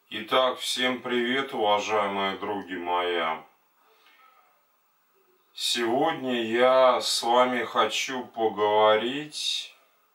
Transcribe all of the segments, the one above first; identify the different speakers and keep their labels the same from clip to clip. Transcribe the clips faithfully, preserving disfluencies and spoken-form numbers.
Speaker 1: Итак, всем привет, уважаемые други мои. Сегодня я с вами хочу поговорить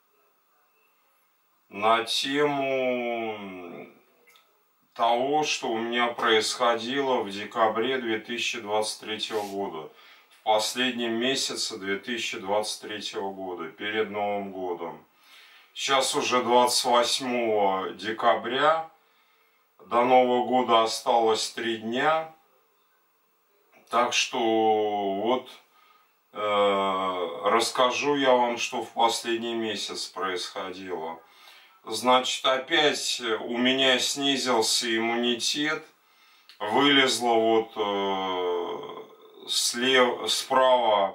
Speaker 1: на тему того, что у меня происходило в декабре две тысячи двадцать третьего года, в последнем месяце две тысячи двадцать третьего года, перед Новым годом. Сейчас уже двадцать восьмого декабря. До Нового года осталось три дня, так что вот э, расскажу я вам, что в последний месяц происходило. Значит, опять у меня снизился иммунитет, вылезла вот э, слева, справа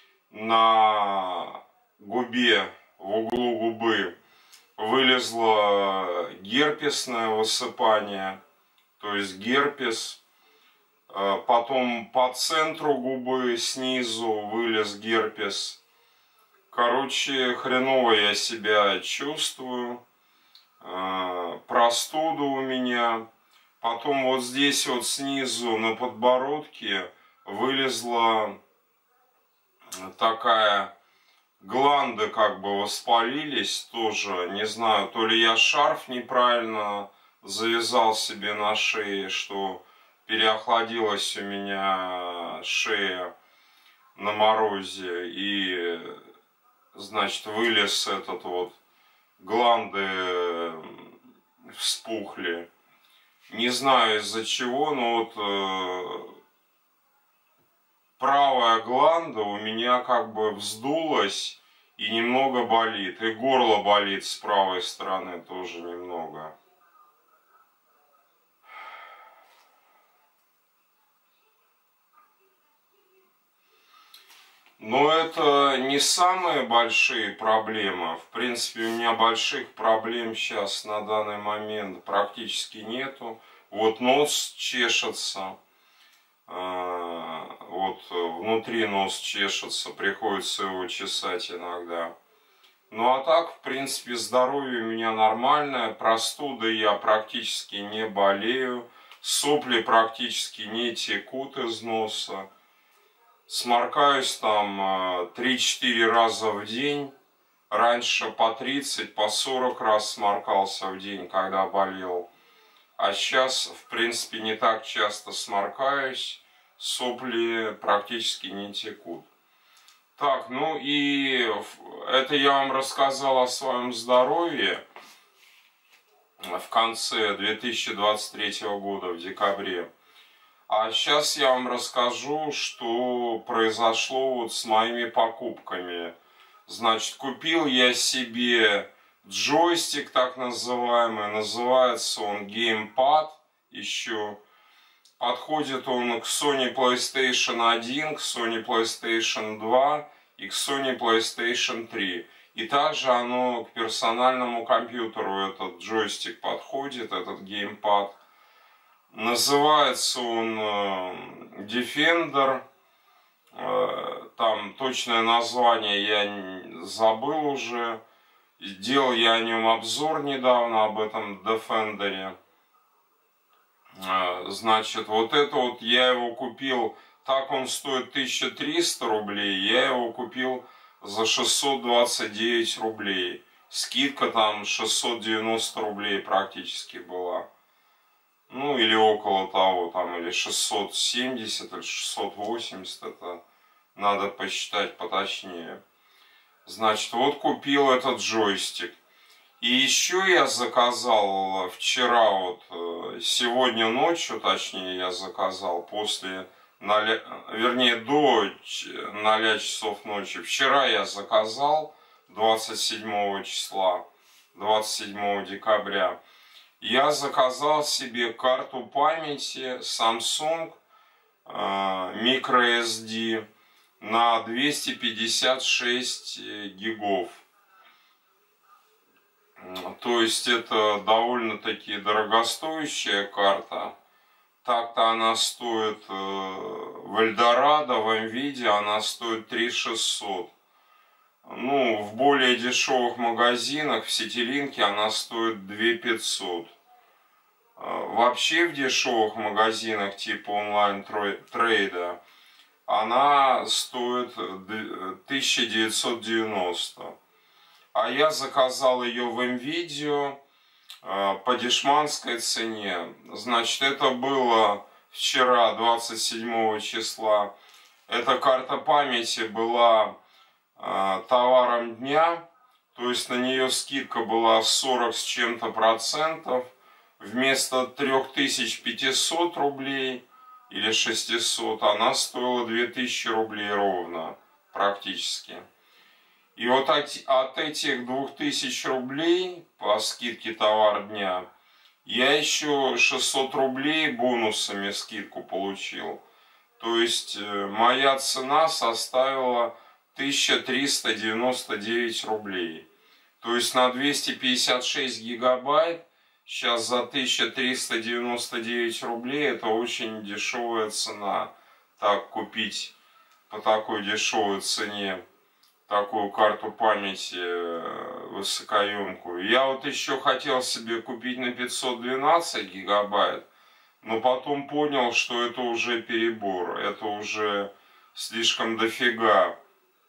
Speaker 1: на губе, в углу губы, вылезло герпесное высыпание, то есть герпес. Потом по центру губы снизу вылез герпес. Короче, хреново я себя чувствую. Простуда у меня. Потом вот здесь вот снизу на подбородке вылезла такая... Гланды как бы воспалились тоже, не знаю, то ли я шарф неправильно завязал себе на шее, что переохладилась у меня шея на морозе, и, значит, вылез этот вот, гланды вспухли. Не знаю из-за чего, но вот э, правая гланда у меня как бы вздулась и немного болит. И горло болит с правой стороны тоже немного. Но это не самые большие проблемы. В принципе, у меня больших проблем сейчас на данный момент практически нету. Вот нос чешется. Вот внутри нос чешется, приходится его чесать иногда. Ну а так, в принципе, здоровье у меня нормальное, простуды я практически не болею, сопли практически не текут из носа. Сморкаюсь там три-четыре раза в день, раньше по тридцать, по сорок раз сморкался в день, когда болел. А сейчас, в принципе, не так часто сморкаюсь, сопли практически не текут. Так, ну и это я вам рассказал о своем здоровье в конце две тысячи двадцать третьего года, в декабре. А сейчас я вам расскажу, что произошло вот с моими покупками. Значит, купил я себе... джойстик так называемый, называется он геймпад еще. Подходит он к Sony PlayStation один, к Sony PlayStation два и к Sony PlayStation три. И также оно к персональному компьютеру, этот джойстик подходит, этот геймпад. Называется он Defender. Там точное название я забыл уже. Делал я о нем обзор недавно, об этом Defender. Значит, вот это вот я его купил, так он стоит тысяча триста рублей, я его купил за шестьсот двадцать девять рублей. Скидка там шестьсот девяносто рублей практически была. Ну или около того, там или шестьсот семьдесят, или шестьсот восемьдесят, это надо посчитать поточнее. Значит, вот купил этот джойстик. И еще я заказал вчера, вот сегодня ночью, точнее, я заказал после ноля, вернее, до ноля часов ночи. Вчера я заказал двадцать седьмого числа, двадцать седьмого декабря. Я заказал себе карту памяти Samsung microSD на двести пятьдесят шесть гигов. То есть это довольно-таки дорогостоящая карта. Так-то она стоит в Эльдорадо, в Nvidia она стоит три тысячи шестьсот. Ну, в более дешевых магазинах, в Ситилинке она стоит две тысячи пятьсот. Вообще в дешевых магазинах типа онлайн-трейда она стоит тысяча девятьсот девяносто. А я заказал ее в МВидео по дешманской цене. Значит, это было вчера, двадцать седьмого числа. Эта карта памяти была товаром дня. То есть на нее скидка была сорок с чем-то процентов. Вместо трёх тысяч пятисот рублей или шестисот она стоила две тысячи рублей ровно, практически. И вот от, от этих двух тысяч рублей по скидке товар дня я еще шестьсот рублей бонусами скидку получил. То есть моя цена составила тысяча триста девяносто девять рублей. То есть на двести пятьдесят шесть гигабайт сейчас за тысячу триста девяносто девять рублей это очень дешевая цена. Так купить по такой дешевой цене такую карту памяти высокоемкую. Я вот еще хотел себе купить на пятьсот двенадцать гигабайт, но потом понял, что это уже перебор, это уже слишком дофига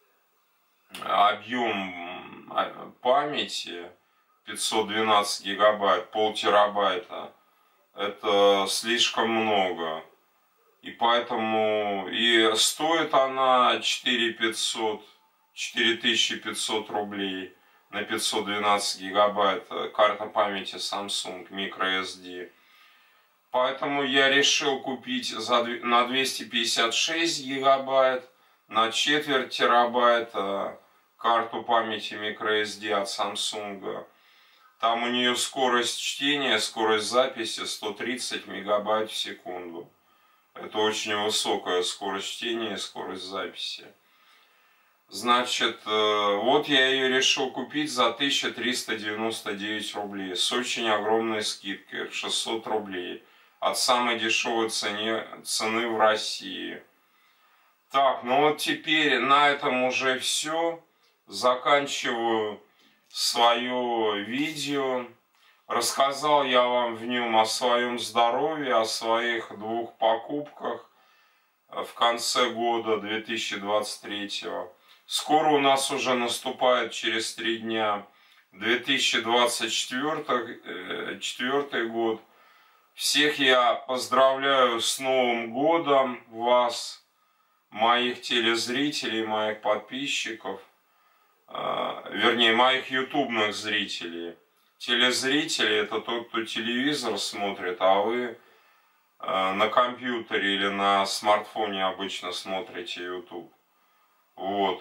Speaker 1: объем памяти. пятьсот двенадцать гигабайт, полтерабайта, это слишком много. И поэтому и стоит она четыре тысячи пятьсот рублей на пятьсот двенадцать гигабайт карта памяти Samsung microSD. Поэтому я решил купить за, на двести пятьдесят шесть гигабайт, на четверть терабайта карту памяти microSD от Samsung. Там у нее скорость чтения, скорость записи сто тридцать мегабайт в секунду. Это очень высокая скорость чтения и скорость записи. Значит, вот я ее решил купить за тысячу триста девяносто девять рублей с очень огромной скидкой, шестьсот рублей. От самой дешевой цены, цены в России. Так, ну вот теперь на этом уже все. Заканчиваю свое видео. Рассказал я вам в нем о своем здоровье, о своих двух покупках в конце года две тысячи двадцать третьего. Скоро у нас уже наступает через три дня две тысячи двадцать четвёртый год. Всех я поздравляю с Новым годом, вас, моих телезрителей, моих подписчиков. Вернее, моих ютубных зрителей. Телезрители — это тот, кто телевизор смотрит, а вы на компьютере или на смартфоне обычно смотрите YouTube. Вот.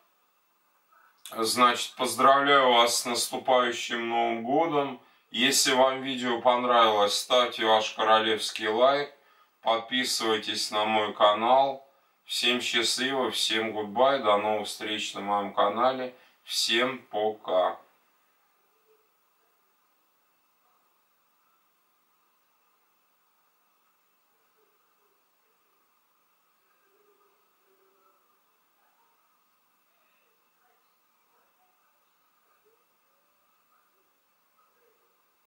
Speaker 1: Значит, поздравляю вас с наступающим Новым годом. Если вам видео понравилось, ставьте ваш королевский лайк, подписывайтесь на мой канал. Всем счастливо, всем гудбай, до новых встреч на моем канале. Всем пока.